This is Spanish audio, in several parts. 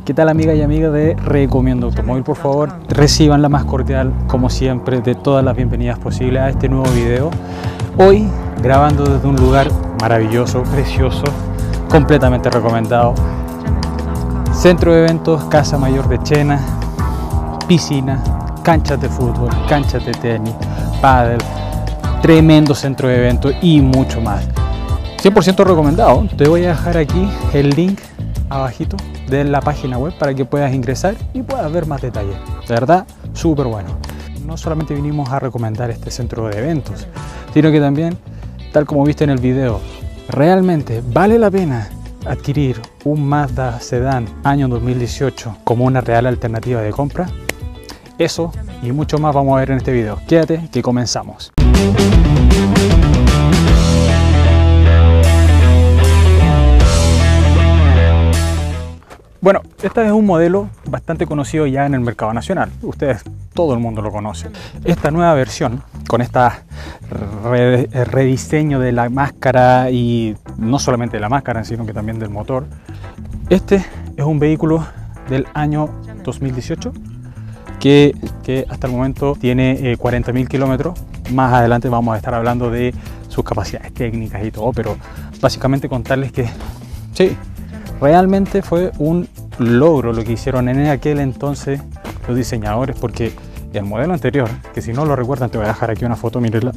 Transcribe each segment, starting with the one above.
¿Qué tal, amigas y amigos de Recomiendo Automóvil? Por favor, reciban la más cordial, como siempre, de todas las bienvenidas posibles a este nuevo video. Hoy grabando desde un lugar maravilloso, precioso, completamente recomendado. Centro de eventos, Casa Mayor de Chena, piscina, canchas de fútbol, canchas de tenis, pádel, tremendo centro de eventos y mucho más. 100% recomendado. Te voy a dejar aquí el link abajito de la página web para que puedas ingresar y puedas ver más detalles. De verdad, súper bueno. No solamente vinimos a recomendar este centro de eventos, sino que también, tal como viste en el video, realmente vale la pena adquirir un Mazda Sedán año 2018 como una real alternativa de compra. Eso y mucho más vamos a ver en este video. Quédate que comenzamos. Bueno, este es un modelo bastante conocido ya en el mercado nacional. Ustedes, todo el mundo lo conoce. Esta nueva versión, con esta rediseño de la máscara y no solamente de la máscara, sino que también del motor. Este es un vehículo del año 2018 que hasta el momento tiene 40.000 kilómetros. Más adelante vamos a estar hablando de sus capacidades técnicas y todo, pero básicamente contarles que sí, realmente fue un logro lo que hicieron en aquel entonces los diseñadores, porque el modelo anterior, que si no lo recuerdan te voy a dejar aquí una foto, mírenla.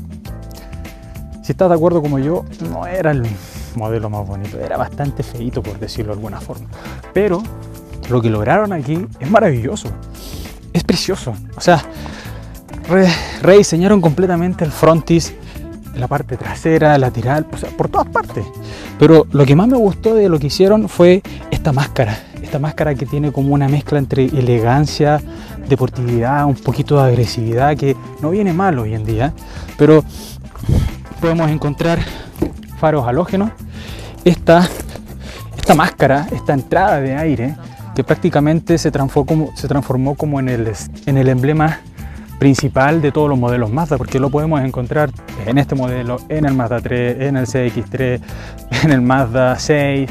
Si estás de acuerdo como yo, no era el modelo más bonito, era bastante feito por decirlo de alguna forma, pero lo que lograron aquí es maravilloso, es precioso. O sea, rediseñaron completamente el frontis, la parte trasera, lateral, o sea, por todas partes. Pero lo que más me gustó de lo que hicieron fue esta máscara que tiene como una mezcla entre elegancia, deportividad, un poquito de agresividad, que no viene mal hoy en día, pero podemos encontrar faros halógenos, esta máscara, esta entrada de aire que prácticamente se transformó como en el emblema principal de todos los modelos Mazda, porque lo podemos encontrar en este modelo, en el Mazda 3, en el CX-3, en el Mazda 6,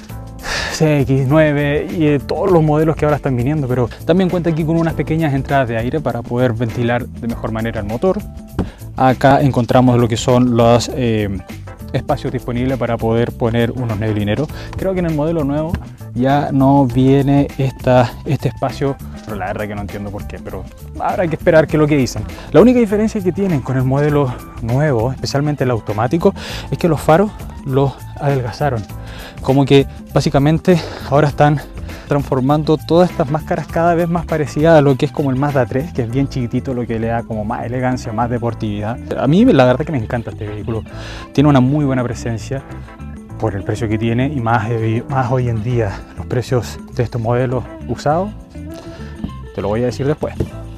CX-9 y en todos los modelos que ahora están viniendo. Pero también cuenta aquí con unas pequeñas entradas de aire para poder ventilar de mejor manera el motor. Acá encontramos lo que son los espacios disponibles para poder poner unos neblineros. Creo que en el modelo nuevo ya no viene este espacio, pero la verdad que no entiendo por qué, pero habrá que esperar que lo que dicen. La única diferencia que tienen con el modelo nuevo, especialmente el automático, es que los faros los adelgazaron. Como que básicamente ahora están transformando todas estas máscaras cada vez más parecidas a lo que es como el Mazda 3, que es bien chiquitito, lo que le da como más elegancia, más deportividad. A mí la verdad que me encanta este vehículo, tiene una muy buena presencia por el precio que tiene y más hoy en día. Los precios de estos modelos usados te lo voy a decir después.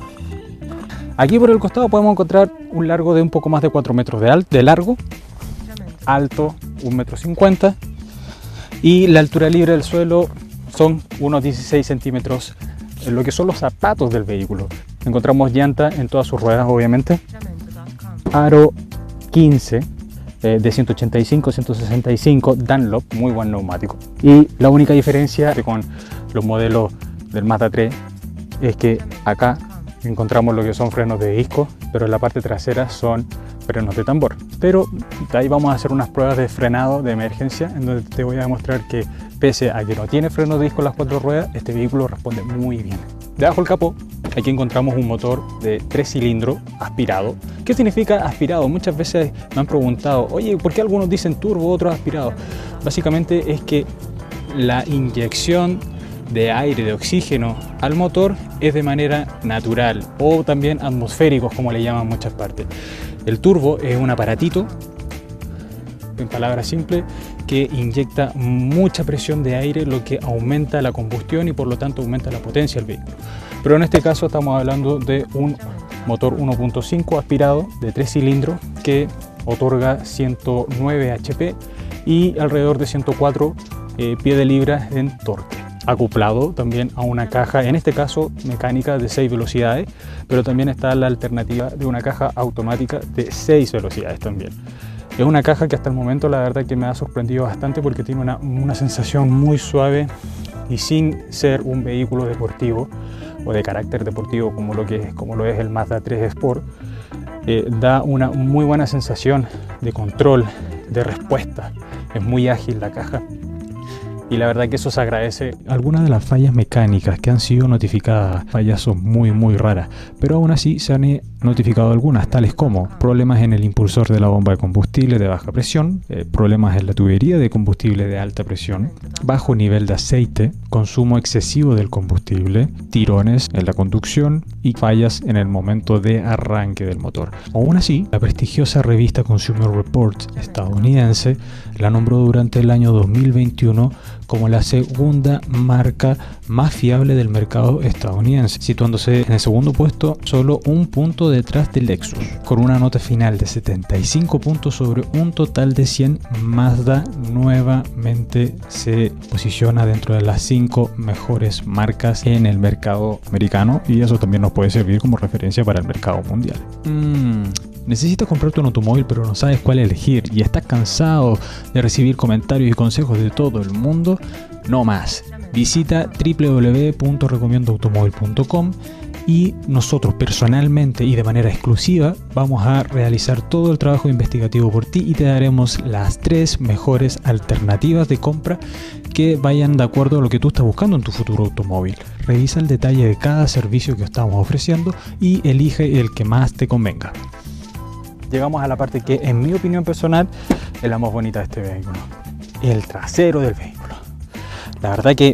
Aquí por el costado podemos encontrar un largo de un poco más de 4 metros de largo, alto 1,50 m y la altura libre del suelo son unos 16 centímetros en lo que son los zapatos del vehículo. Encontramos llanta en todas sus ruedas, obviamente, aro 15 de 185, 165 Dunlop, muy buen neumático. Y la única diferencia con los modelos del Mazda 3 es que acá encontramos lo que son frenos de disco, pero en la parte trasera son frenos de tambor. Pero de ahí vamos a hacer unas pruebas de frenado de emergencia, en donde te voy a demostrar que pese a que no tiene frenos de disco en las 4 ruedas, este vehículo responde muy bien. Debajo del capó, aquí encontramos un motor de 3 cilindros aspirado. ¿Qué significa aspirado? Muchas veces me han preguntado, oye, ¿por qué algunos dicen turbo, otros aspirado? Básicamente es que la inyección de aire, de oxígeno al motor es de manera natural o también atmosféricos, como le llaman en muchas partes. El turbo es un aparatito, en palabras simples, que inyecta mucha presión de aire, lo que aumenta la combustión y por lo tanto aumenta la potencia del vehículo. Pero en este caso estamos hablando de un motor 1.5 aspirado de 3 cilindros que otorga 109 HP y alrededor de 104 pie de libra en torque, acoplado también a una caja, en este caso mecánica de 6 velocidades, pero también está la alternativa de una caja automática de 6 velocidades también. Es una caja que hasta el momento la verdad que me ha sorprendido bastante porque tiene una sensación muy suave y sin ser un vehículo deportivo o de carácter deportivo como lo es el Mazda 3 Sport, da una muy buena sensación de control, de respuesta. Es muy ágil la caja y la verdad que eso se agradece. Algunas de las fallas mecánicas que han sido notificadas, fallas son muy raras, pero aún así se han notificado algunas, tales como problemas en el impulsor de la bomba de combustible de baja presión, problemas en la tubería de combustible de alta presión, bajo nivel de aceite, consumo excesivo del combustible, tirones en la conducción y fallas en el momento de arranque del motor. Aún así, la prestigiosa revista Consumer Reports estadounidense la nombró durante el año 2021 como la segunda marca más fiable del mercado estadounidense, situándose en el segundo puesto solo un punto detrás del Lexus. Con una nota final de 75 puntos sobre un total de 100, Mazda nuevamente se posiciona dentro de las 5 mejores marcas en el mercado americano, y eso también nos puede servir como referencia para el mercado mundial. ¿Necesitas comprarte un automóvil pero no sabes cuál elegir y estás cansado de recibir comentarios y consejos de todo el mundo? No más. Visita www.recomiendoautomóvil.com y nosotros personalmente y de manera exclusiva vamos a realizar todo el trabajo investigativo por ti y te daremos las 3 mejores alternativas de compra que vayan de acuerdo a lo que tú estás buscando en tu futuro automóvil. Revisa el detalle de cada servicio que estamos ofreciendo y elige el que más te convenga. Llegamos a la parte que, en mi opinión personal, es la más bonita de este vehículo: el trasero del vehículo. La verdad que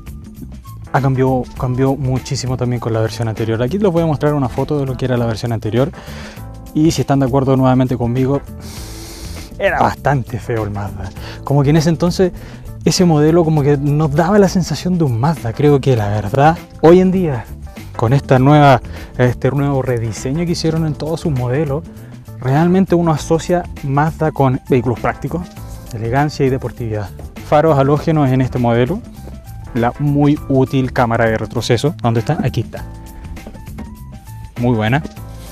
cambió muchísimo también con la versión anterior. Aquí les voy a mostrar una foto de lo que era la versión anterior y si están de acuerdo nuevamente conmigo, era bastante feo el Mazda. Como que en ese entonces ese modelo como que nos daba la sensación de un Mazda. Creo que la verdad, hoy en día, con este nuevo rediseño que hicieron en todos sus modelos, realmente uno asocia Mazda con vehículos prácticos, elegancia y deportividad. Faros halógenos en este modelo, la muy útil cámara de retroceso. ¿Dónde está? Aquí está. Muy buena.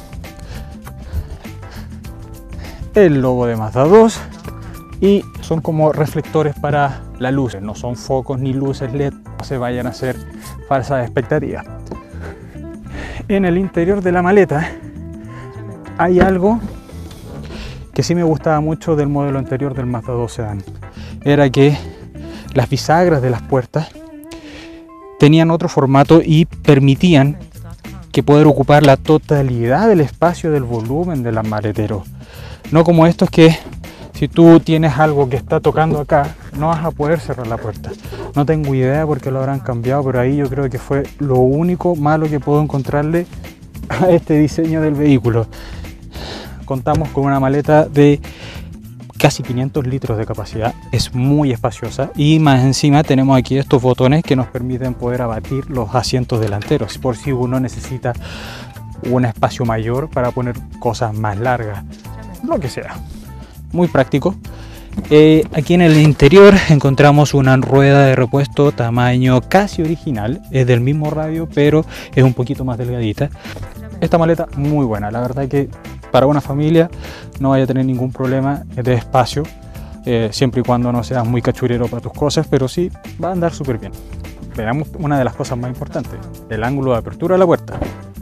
El logo de Mazda 2 y son como reflectores para las luces, no son focos ni luces LED, no se vayan a hacer falsas expectativas. En el interior de la maleta hay algo que sí me gustaba mucho del modelo anterior del Mazda 2 Sedan, era que las bisagras de las puertas tenían otro formato y permitían que poder ocupar la totalidad del espacio del volumen del maletero. No como estos que si tú tienes algo que está tocando acá, no vas a poder cerrar la puerta. No tengo idea por qué lo habrán cambiado, pero ahí yo creo que fue lo único malo que puedo encontrarle a este diseño del vehículo. Contamos con una maleta de casi 500 litros de capacidad, es muy espaciosa y más encima tenemos aquí estos botones que nos permiten poder abatir los asientos delanteros por si uno necesita un espacio mayor para poner cosas más largas, lo que sea. Muy práctico. Aquí en el interior encontramos una rueda de repuesto tamaño casi original, es del mismo radio pero es un poquito más delgadita. Esta maleta muy buena, la verdad que para una familia no vaya a tener ningún problema de espacio, siempre y cuando no seas muy cachurero para tus cosas, pero sí va a andar súper bien. Veamos una de las cosas más importantes, el ángulo de apertura de la puerta.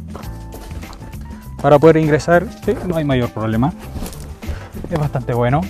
Para poder ingresar, sí, no hay mayor problema, es bastante bueno.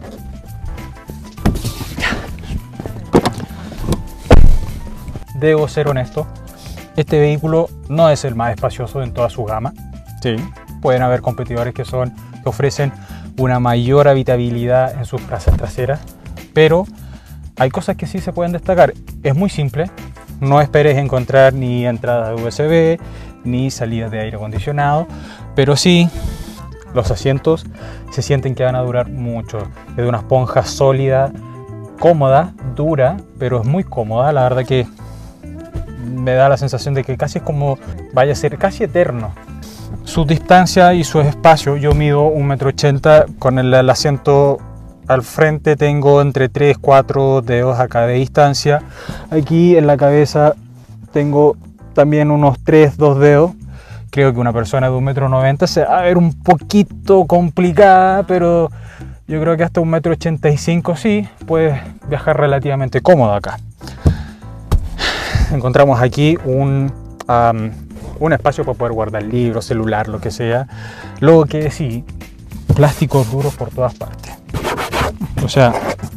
Debo ser honesto, este vehículo no es el más espacioso en toda su gama. Sí, pueden haber competidores que ofrecen una mayor habitabilidad en sus plazas traseras, pero hay cosas que sí se pueden destacar. Es muy simple, no esperes encontrar ni entradas de USB ni salidas de aire acondicionado, pero sí los asientos se sienten que van a durar mucho. Es de una esponja sólida, cómoda, dura, pero es muy cómoda. La verdad que me da la sensación de que casi es como vaya a ser casi eterno. Su distancia y su espacio, yo mido 1,80 m, con el asiento al frente tengo entre 3-4 dedos acá de distancia. Aquí en la cabeza tengo también unos 3-2 dedos. Creo que una persona de 1,90 m se va a ver un poquito complicada, pero Yo creo que hasta 1,85 m sí, puedes viajar relativamente cómodo acá. Encontramos aquí un espacio para poder guardar libros, celular, lo que sea. Lo que sí, plásticos duros por todas partes. O sea,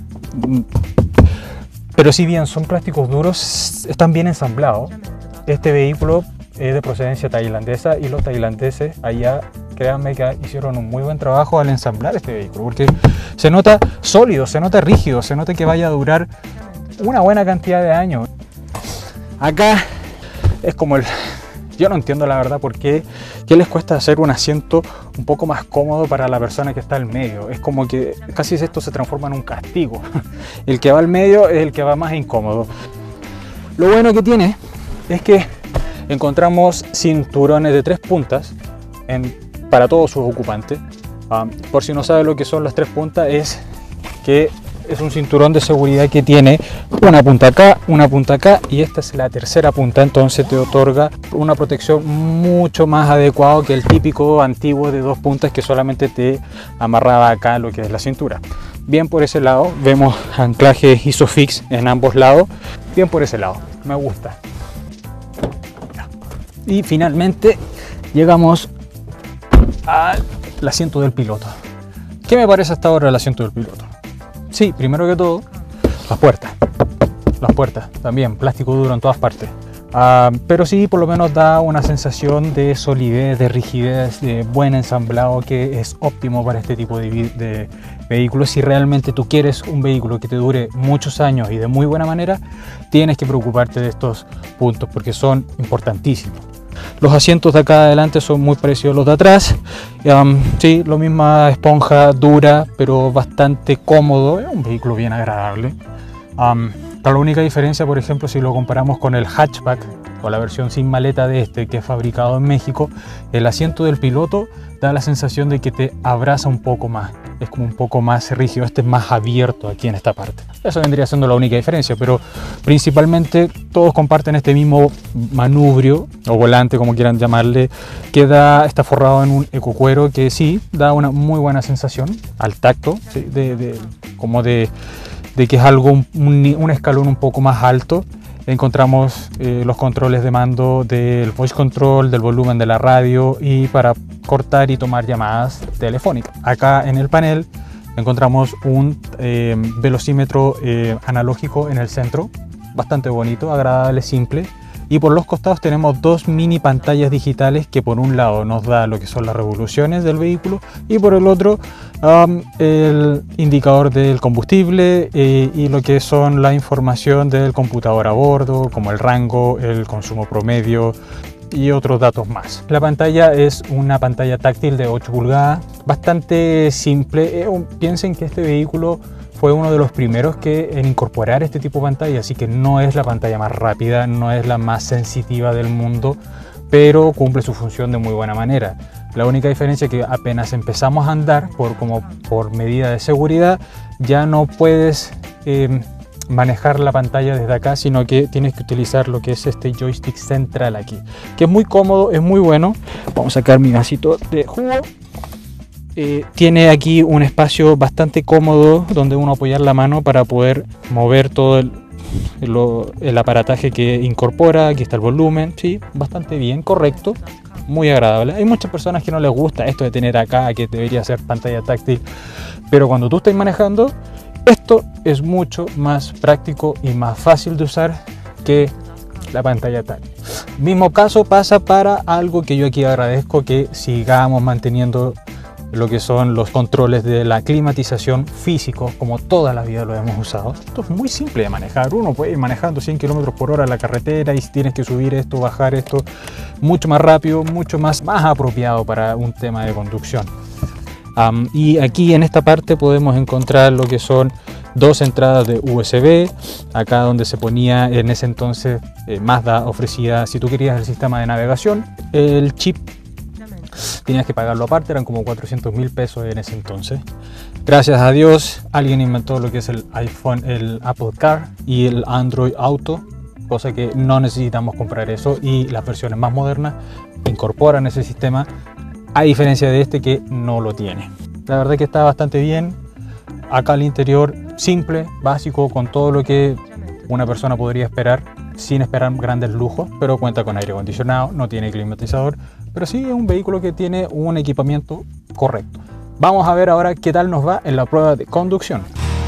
pero si bien son plásticos duros, están bien ensamblados. Este vehículo es de procedencia tailandesa y los tailandeses allá, créanme que hicieron un muy buen trabajo al ensamblar este vehículo, porque se nota sólido, se nota rígido, se nota que vaya a durar una buena cantidad de años. Acá es como yo no entiendo la verdad por qué les cuesta hacer un asiento un poco más cómodo para la persona que está al medio. Es como que casi esto se transforma en un castigo. El que va al medio es el que va más incómodo. Lo bueno que tiene es que encontramos cinturones de 3 puntas para todos sus ocupantes. Por si no sabe lo que son las 3 puntas, es que es un cinturón de seguridad que tiene una punta acá y esta es la tercera punta, entonces te otorga una protección mucho más adecuada que el típico antiguo de 2 puntas que solamente te amarraba acá lo que es la cintura. Bien por ese lado, vemos anclaje Isofix en ambos lados, bien por ese lado, me gusta. Y finalmente llegamos al asiento del piloto. ¿Qué me parece hasta ahora el asiento del piloto? Sí, primero que todo, las puertas también, plástico duro en todas partes. Pero sí, por lo menos da una sensación de solidez, de rigidez, de buen ensamblado, que es óptimo para este tipo de vehículos. Si realmente tú quieres un vehículo que te dure muchos años y de muy buena manera, tienes que preocuparte de estos puntos porque son importantísimos. Los asientos de acá adelante son muy parecidos a los de atrás. Sí, lo misma esponja dura, pero bastante cómodo. Es un vehículo bien agradable. La única diferencia, por ejemplo, si lo comparamos con el hatchback o la versión sin maleta de este, que es fabricado en México, el asiento del piloto da la sensación de que te abraza un poco más. Es como un poco más rígido, este es más abierto aquí en esta parte. Eso vendría siendo la única diferencia, pero principalmente todos comparten este mismo manubrio o volante, como quieran llamarle, que está forrado en un ecocuero que sí da una muy buena sensación al tacto, ¿sí? Como de que es algo, un escalón un poco más alto. Encontramos los controles de mando del voice control, del volumen de la radio y para cortar y tomar llamadas telefónicas. Acá en el panel encontramos un velocímetro analógico en el centro, bastante bonito, agradable, simple. Y por los costados tenemos 2 mini pantallas digitales que por un lado nos da lo que son las revoluciones del vehículo y por el otro el indicador del combustible y lo que son la información del computador a bordo, como el rango, el consumo promedio y otros datos más. La pantalla es una pantalla táctil de 8 pulgadas, bastante simple. Piensen que este vehículo fue uno de los primeros en incorporar este tipo de pantalla, así que no es la pantalla más rápida, no es la más sensitiva del mundo, pero cumple su función de muy buena manera. La única diferencia es que apenas empezamos a andar, por medida de seguridad, ya no puedes manejar la pantalla desde acá, sino que tienes que utilizar lo que es este joystick central aquí, que es muy cómodo, es muy bueno. Vamos a sacar mi vasito de jugo. Tiene aquí un espacio bastante cómodo donde uno apoyar la mano para poder mover todo el aparataje que incorpora. Aquí está el volumen, sí, bastante bien, correcto, muy agradable. Hay muchas personas que no les gusta esto de tener acá, que debería ser pantalla táctil, pero cuando tú estás manejando, esto es mucho más práctico y más fácil de usar que la pantalla táctil. Mismo caso pasa para algo que yo aquí agradezco, que sigamos manteniendo lo que son los controles de la climatización físicos, como toda la vida lo hemos usado. Esto es muy simple de manejar, uno puede ir manejando 100 km por hora en la carretera y si tienes que subir esto, bajar esto, mucho más rápido, mucho más apropiado para un tema de conducción. Y aquí en esta parte podemos encontrar lo que son 2 entradas de USB, acá donde se ponía en ese entonces Mazda ofrecía, si tú querías el sistema de navegación, el chip tenías que pagarlo aparte, eran como 400.000 pesos en ese entonces. Gracias a Dios alguien inventó lo que es el iPhone, el Apple Car y el Android Auto, cosa que no necesitamos comprar eso, y las versiones más modernas incorporan ese sistema, a diferencia de este que no lo tiene. La verdad que está bastante bien. Acá el interior simple, básico, con todo lo que una persona podría esperar, sin esperar grandes lujos, pero cuenta con aire acondicionado, no tiene climatizador, pero sí es un vehículo que tiene un equipamiento correcto. Vamos a ver ahora qué tal nos va en la prueba de conducción.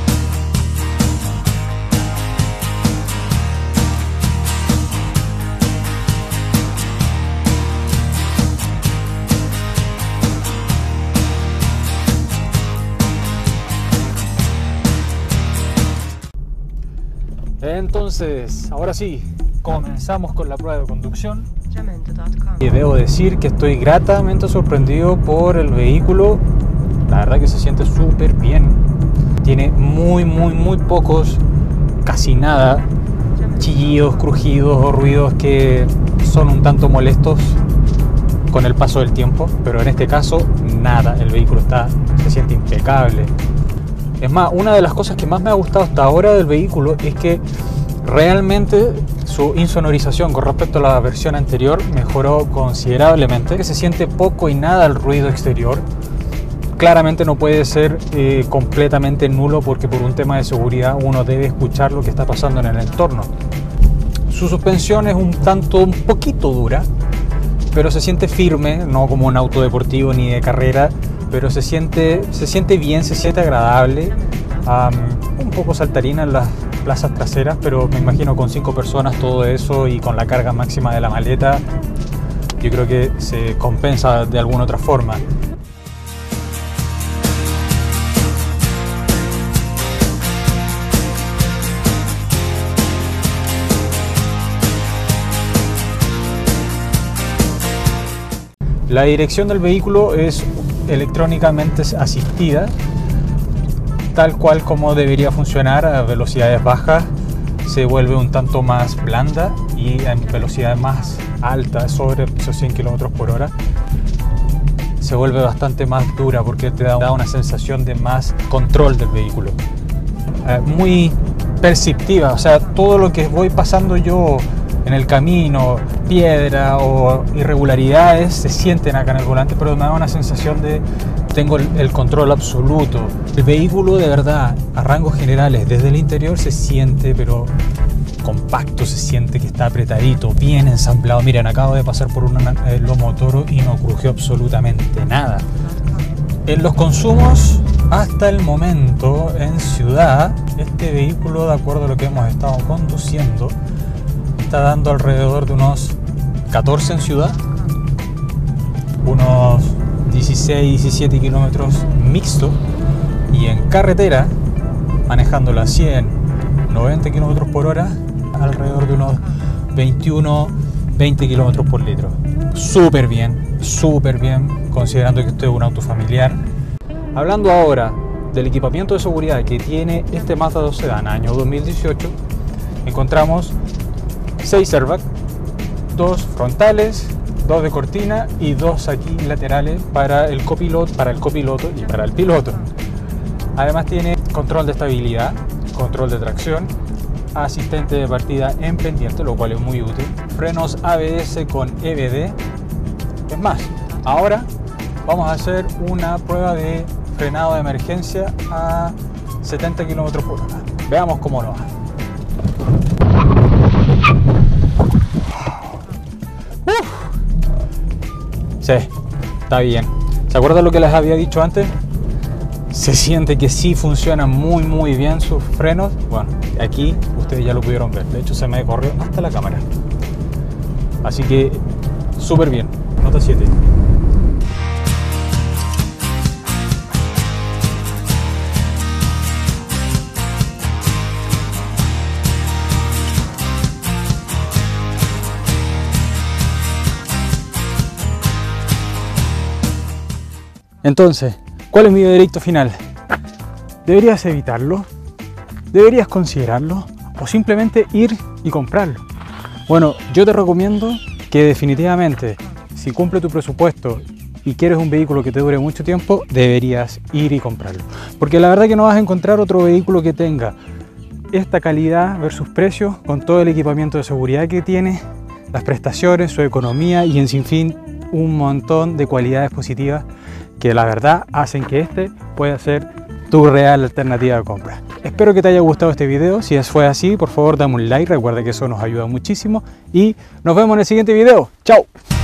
Entonces, ahora sí, comenzamos con la prueba de conducción. Y debo decir que estoy gratamente sorprendido por el vehículo. La verdad que se siente súper bien. Tiene muy pocos, casi nada, chillidos, crujidos o ruidos que son un tanto molestos con el paso del tiempo. Pero en este caso, nada. El vehículo se siente impecable. Es más, una de las cosas que más me ha gustado hasta ahora del vehículo es que realmente su insonorización con respecto a la versión anterior mejoró considerablemente. Que se siente poco y nada el ruido exterior. Claramente no puede ser completamente nulo porque por un tema de seguridad uno debe escuchar lo que está pasando en el entorno. Su suspensión es un poquito dura, pero se siente firme, no como un auto deportivo ni de carrera. Pero se siente bien, se siente agradable, un poco saltarina en las plazas traseras, pero me imagino con 5 personas todo eso y con la carga máxima de la maleta, yo creo que se compensa de alguna otra forma. La dirección del vehículo es electrónicamente asistida, tal cual como debería funcionar. A velocidades bajas se vuelve un tanto más blanda y en velocidades más altas, sobre esos 100 km por hora, se vuelve bastante más dura porque te da una sensación de más control del vehículo. Muy perceptiva, o sea, todo lo que voy pasando yo en el camino, piedra o irregularidades, se sienten acá en el volante, pero me da una sensación de tengo el control absoluto. El vehículo de verdad, a rangos generales, desde el interior se siente pero compacto, se siente que está apretadito, bien ensamblado. Miren, acabo de pasar por un lomo toro y no crujió absolutamente nada. En los consumos, hasta el momento, en ciudad, este vehículo, de acuerdo a lo que hemos estado conduciendo, está dando alrededor de unos 14 en ciudad, unos 16-17 kilómetros mixto, y en carretera, manejándola a 100-90 kilómetros por hora, alrededor de unos 21-20 kilómetros por litro. Súper bien, considerando que esto es un auto familiar. Hablando ahora del equipamiento de seguridad que tiene este Mazda 2 Sedan año 2018, encontramos 6 airbags, 2 frontales, 2 de cortina y 2 aquí laterales para el copiloto y para el piloto. Además tiene control de estabilidad, control de tracción, asistente de partida en pendiente, lo cual es muy útil, frenos ABS con EBD. Es más, ahora vamos a hacer una prueba de frenado de emergencia a 70 km por hora. Veamos cómo lo va. Sí, está bien. ¿Se acuerdan lo que les había dicho antes? Se siente que sí funcionan muy bien sus frenos. Bueno, aquí ustedes ya lo pudieron ver. De hecho, se me corrió hasta la cámara. Así que súper bien. Nota 7. Entonces, ¿cuál es mi veredicto final? ¿Deberías evitarlo? ¿Deberías considerarlo? ¿O simplemente ir y comprarlo? Bueno, yo te recomiendo que definitivamente, si cumple tu presupuesto y quieres un vehículo que te dure mucho tiempo, deberías ir y comprarlo. Porque la verdad que no vas a encontrar otro vehículo que tenga esta calidad versus precio, con todo el equipamiento de seguridad que tiene, las prestaciones, su economía y en sinfín un montón de cualidades positivas que la verdad hacen que este pueda ser tu real alternativa de compra. Espero que te haya gustado este video. Si fue así, por favor dame un like, recuerda que eso nos ayuda muchísimo y nos vemos en el siguiente video. ¡Chao!